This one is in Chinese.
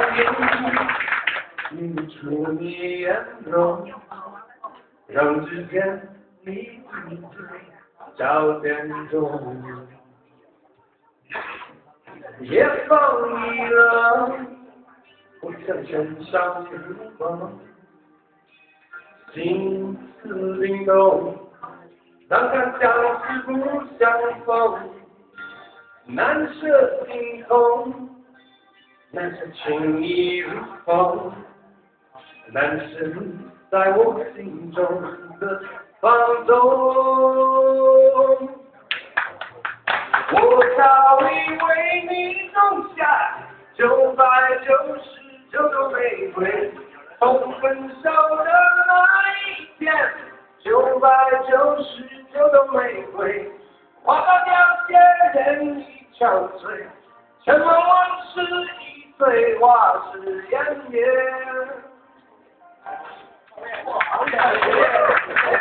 映出你颜容，让指尖你焦点中，也放逸了，我像身上日光，心思灵动，让它相识不相逢，难舍心痛。难舍情意如风，难舍在我心中的放纵。我早已为你种下999朵玫瑰，从分手的那一天，999朵玫瑰，花凋谢，人已憔悴，沉默往事。对话是烟灭。